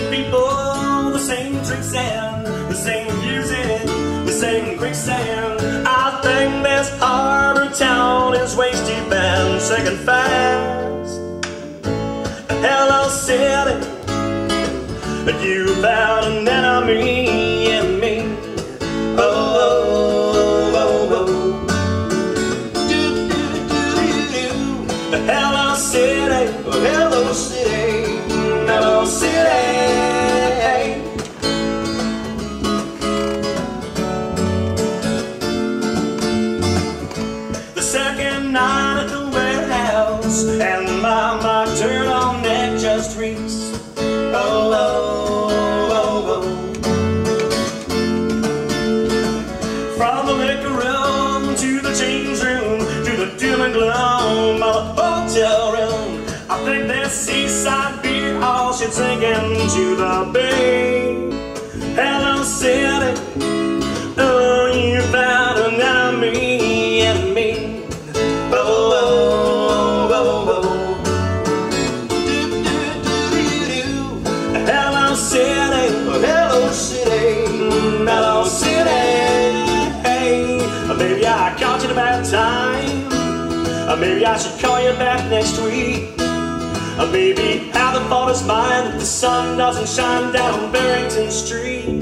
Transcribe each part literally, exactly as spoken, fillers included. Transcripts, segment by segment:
same people, the same tricks and the same music, the same quicksand. I think this harbor town is waist deep and sinking fast. Hello city, you found an enemy in me. Oh, oh, oh, oh. Do, do, do, do, do. Hello city, oh, hello city, hello city. The second night at the warehouse, and my, my turtleneck just reeks. Oh, oh, oh, oh. From the liquor room to the change room to the doom and gloom of the hotel room, I think this seaside beer hall should sink into the bay. Hello city, oh, you found an enemy in me. Oh, oh, oh, oh. Hello city, hello city, hello city. Hey, maybe I caught you at a bad time. Maybe I should call you back next week. Maybe how the fault is mine that the sun doesn't shine down on Barrington Street.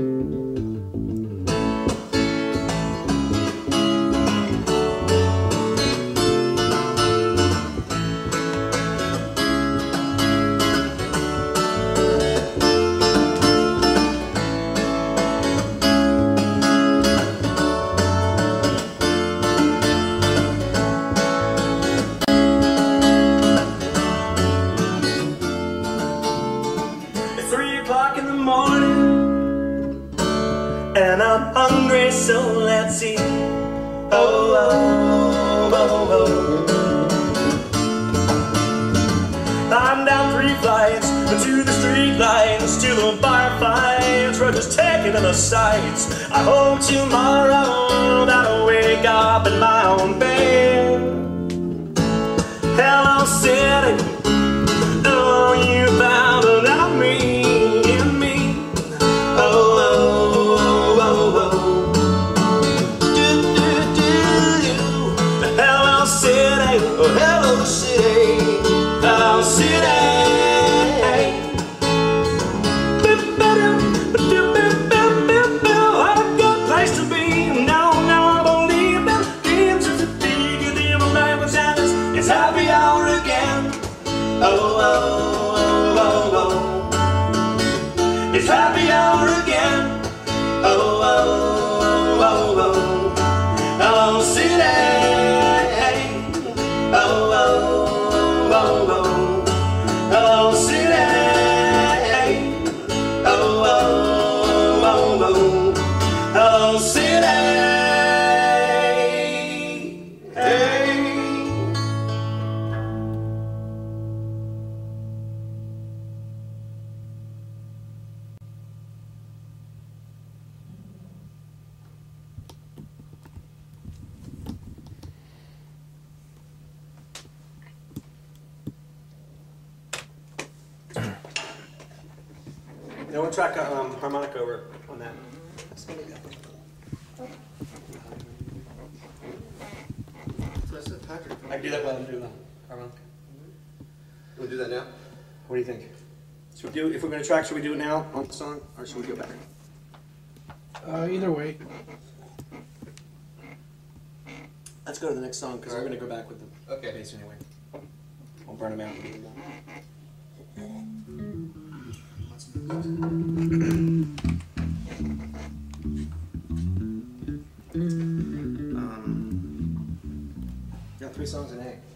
And I'm hungry, so let's eat. Oh, oh, oh, oh. I'm down three flights to the street lights, to the bar fights. We're just taking in the sights. I hope tomorrow that I'll wake up in my own bed. Hello city, oh, you found an enemy in me. Oh, oh. Oh, hello city, hello city. What a good place to be. Now, now I believe that dreams are too big. The evil night was endless. It's happy hour again. Oh, oh, oh, oh, oh. It's happy hour again. Oh, oh, oh, oh. Hello city. Oh, oh, oh, oh. Hello city. Oh, oh, oh, oh. Hello city. Hey. I want to track a um, harmonic over on that. I can do that while I'm doing the harmonic. We'll do that now? What do you think? Should we do, if we're going to track, should we do it now on the song, or should we go back? Uh, either way. Let's go to the next song, because we're going to go back with the okay. bass anyway. We'll burn them out. um, got three songs in A.